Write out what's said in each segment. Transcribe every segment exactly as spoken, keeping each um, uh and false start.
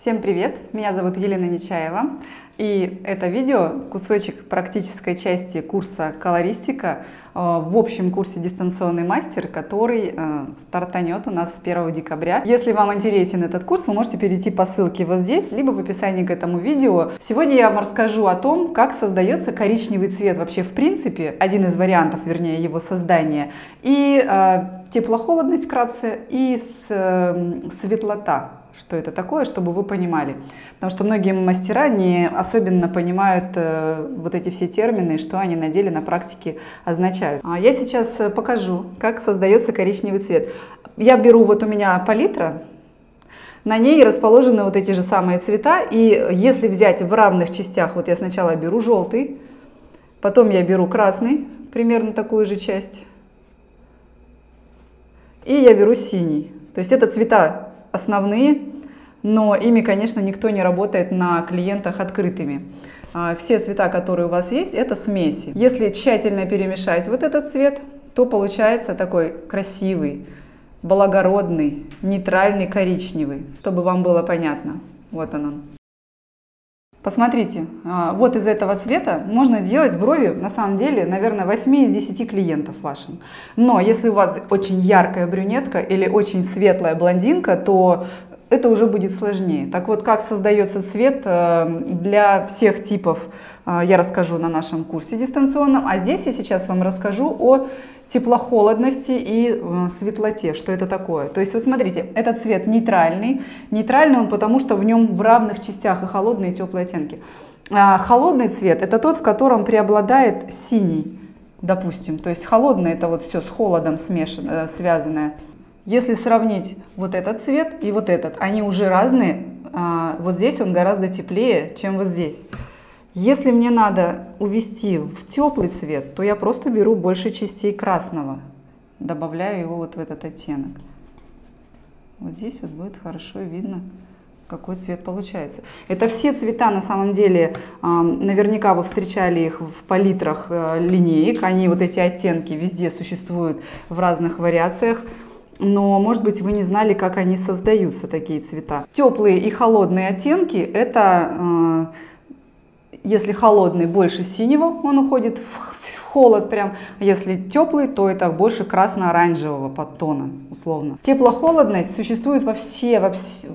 Всем привет! Меня зовут Елена Нечаева, и это видео кусочек практической части курса «Колористика» в общем курсе «Дистанционный мастер», который стартанет у нас с первого декабря. Если вам интересен этот курс, вы можете перейти по ссылке вот здесь, либо в описании к этому видео. Сегодня я вам расскажу о том, как создается коричневый цвет вообще в принципе, один из вариантов, вернее, его создания, и э, тепло-холодность вкратце, и с, э, светлота. Что это такое, чтобы вы понимали. Потому что многие мастера не особенно понимают э, вот эти все термины, что они на деле, на практике означают. А я сейчас покажу, как создается коричневый цвет. Я беру, вот у меня палитра, на ней расположены вот эти же самые цвета. И если взять в равных частях, вот я сначала беру желтый, потом я беру красный, примерно такую же часть, и я беру синий. То есть это цвета основные, но ими, конечно, никто не работает на клиентах открытыми. Все цвета, которые у вас есть, это смеси. Если тщательно перемешать вот этот цвет, то получается такой красивый, благородный, нейтральный коричневый, чтобы вам было понятно. Вот он. Посмотрите, вот из этого цвета можно делать брови, на самом деле, наверное, восемь из десяти клиентов вашим. Но если у вас очень яркая брюнетка или очень светлая блондинка, то это уже будет сложнее. Так вот, как создается цвет для всех типов, я расскажу на нашем курсе дистанционном. А здесь я сейчас вам расскажу о тепло-холодности и светлоте, что это такое. То есть вот смотрите, этот цвет нейтральный. Нейтральный он потому, что в нем в равных частях и холодные, и теплые оттенки. А холодный цвет это тот, в котором преобладает синий, допустим. То есть холодный это вот все с холодом смешано, связанное. Если сравнить вот этот цвет и вот этот, они уже разные. Вот здесь он гораздо теплее, чем вот здесь. Если мне надо увести в теплый цвет, то я просто беру больше частей красного, добавляю его вот в этот оттенок. Вот здесь вот будет хорошо видно, какой цвет получается. Это все цвета, на самом деле, наверняка вы встречали их в палитрах линеек. Они, вот эти оттенки, везде существуют в разных вариациях. Но, может быть, вы не знали, как они создаются, такие цвета. Теплые и холодные оттенки – это… Если холодный, больше синего, он уходит в холод прям. Если теплый, то это больше красно-оранжевого подтона, условно. Тепло-холодность существует во все, во, все,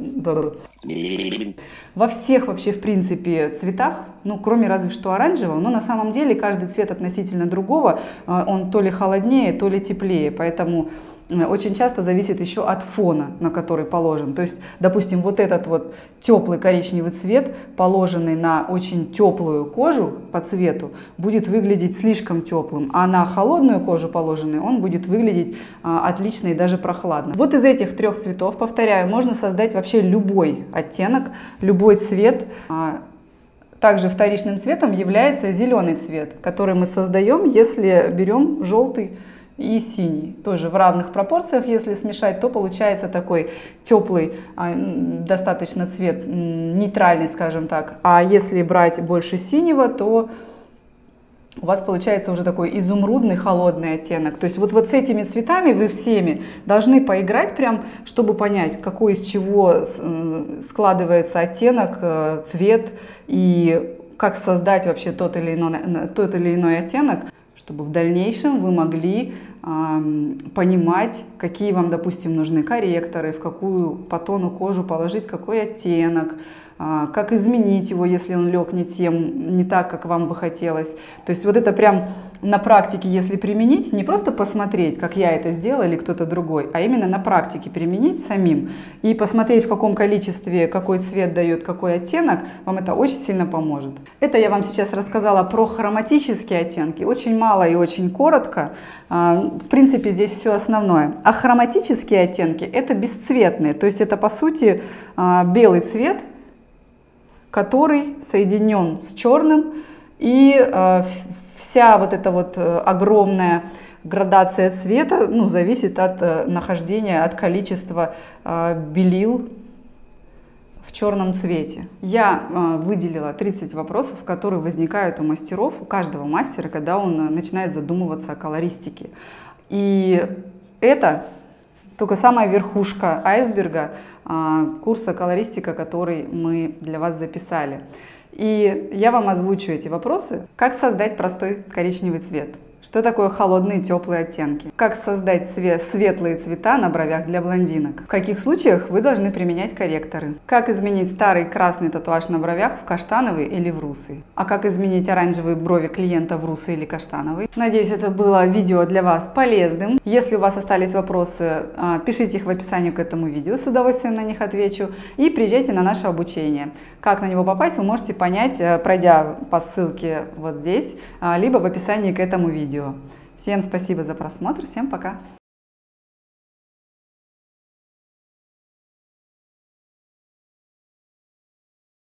во всех вообще, в принципе, цветах, ну, кроме разве что оранжевого. Но на самом деле каждый цвет относительно другого, он то ли холоднее, то ли теплее. Поэтому очень часто зависит еще от фона, на который положен. То есть, допустим, вот этот вот теплый коричневый цвет, положенный на очень теплую кожу по цвету, будет выглядеть слишком теплым, а на холодную кожу положенный он будет выглядеть а, отлично и даже прохладно. Вот из этих трех цветов, повторяю, можно создать вообще любой оттенок, любой цвет. А, также вторичным цветом является зеленый цвет, который мы создаем, если берем желтый и синий. Тоже в равных пропорциях, если смешать, то получается такой теплый, достаточно цвет, нейтральный, скажем так. А если брать больше синего, то у вас получается уже такой изумрудный холодный оттенок. То есть вот, вот с этими цветами вы всеми должны поиграть прям, чтобы понять, какой из чего складывается оттенок, цвет и как создать вообще тот или иной, тот или иной оттенок, чтобы в дальнейшем вы могли э, понимать, какие вам, допустим, нужны корректоры, в какую по тону кожу положить какой оттенок, э, как изменить его, если он лег не тем, не так, как вам бы хотелось. То есть вот это прям на практике, если применить, не просто посмотреть, как я это сделала или кто-то другой, а именно на практике применить самим и посмотреть, в каком количестве, какой цвет дает какой оттенок, вам это очень сильно поможет. Это я вам сейчас рассказала про хроматические оттенки, очень мало и очень коротко. В принципе, здесь все основное. А хроматические оттенки – это бесцветные, то есть это, по сути, белый цвет, который соединен с черным, и вся вот эта вот огромная градация цвета, ну, зависит от нахождения, от количества белил в черном цвете. Я выделила тридцать вопросов, которые возникают у мастеров, у каждого мастера, когда он начинает задумываться о колористике. И это только самая верхушка айсберга курса колористика, который мы для вас записали. И я вам озвучу эти вопросы. Как создать простой коричневый цвет? Что такое холодные и теплые оттенки? Как создать цвет, светлые цвета на бровях для блондинок? В каких случаях вы должны применять корректоры? Как изменить старый красный татуаж на бровях в каштановый или в русый? А как изменить оранжевые брови клиента в русый или каштановый? Надеюсь, это было видео для вас полезным. Если у вас остались вопросы, пишите их в описании к этому видео, с удовольствием на них отвечу. И приезжайте на наше обучение. Как на него попасть, вы можете понять, пройдя по ссылке вот здесь, либо в описании к этому видео. Всем спасибо за просмотр, всем пока!